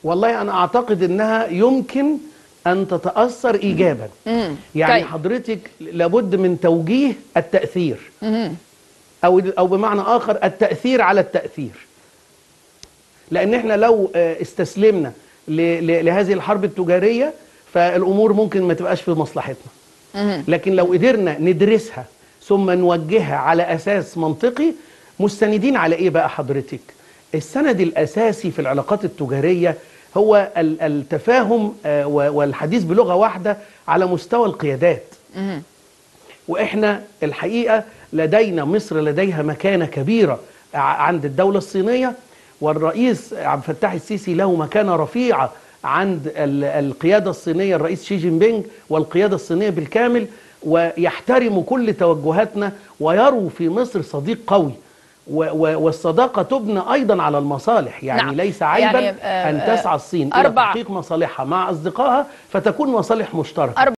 والله أنا أعتقد أنها يمكن أن تتأثر إيجابا. يعني طيب. حضرتك لابد من توجيه التأثير، أو بمعنى آخر التأثير على التأثير. لأن احنا لو استسلمنا لهذه الحرب التجارية فالأمور ممكن ما تبقاش في مصلحتنا. لكن لو قدرنا ندرسها ثم نوجهها على أساس منطقي، مستندين على إيه بقى حضرتك؟ السند الأساسي في العلاقات التجارية هو التفاهم والحديث بلغة واحدة على مستوى القيادات. وإحنا الحقيقة مصر لديها مكانة كبيرة عند الدولة الصينية، والرئيس عبد الفتاح السيسي له مكانة رفيعة عند القيادة الصينية، الرئيس شي جين بينج والقيادة الصينية بالكامل، ويحترموا كل توجهاتنا ويروا في مصر صديق قوي. والصداقة تبنى أيضا على المصالح، يعني نعم. ليس عيبا يعني أن تسعى الصين إلى تحقيق مصالحها مع أصدقائها فتكون مصالح مشتركة.